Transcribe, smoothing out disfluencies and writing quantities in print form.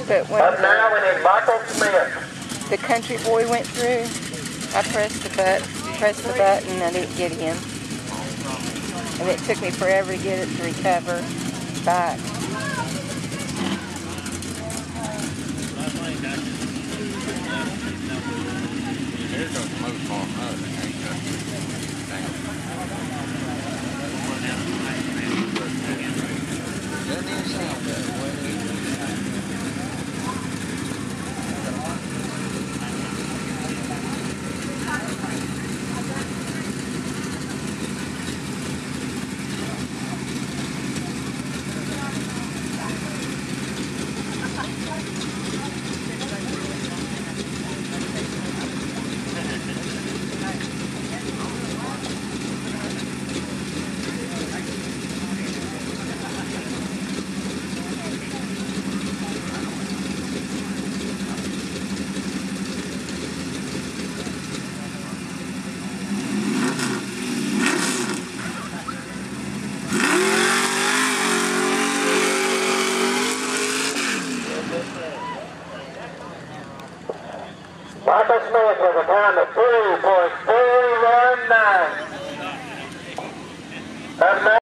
But when Up now we need Michael Smith. the country boy went through, I pressed the button, and I didn't get him. And it took me forever to get it to recover back. There's no smoke on us, ain't there? Doesn't even sound that way. Michael Smith with a time of 3.419. Up now.